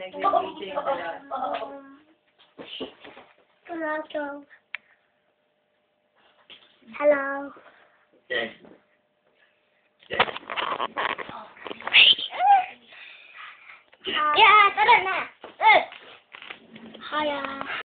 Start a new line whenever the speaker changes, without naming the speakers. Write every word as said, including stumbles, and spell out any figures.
nag-meeting sila.
Hello. Hello.
Okay.
Yeah, tara na. Eh. Hiya.